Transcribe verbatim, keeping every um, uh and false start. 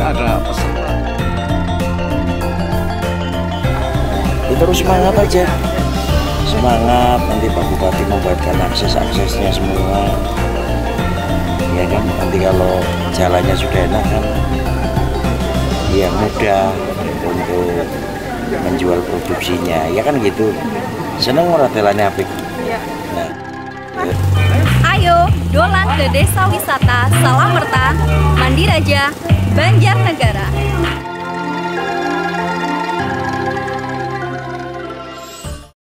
ada peserta. Ya, terus semangat aja, semangat. Nanti Pak Bupati membuatkan akses-aksesnya semua, ya kan. Nanti kalau jalannya sudah enak kan, ya mudah untuk menjual produksinya, ya kan gitu. Seneng ora telane apik. Nah, ya. Ayo dolan ke Desa Wisata Salamerta, Mandiraja, Banjarnegara.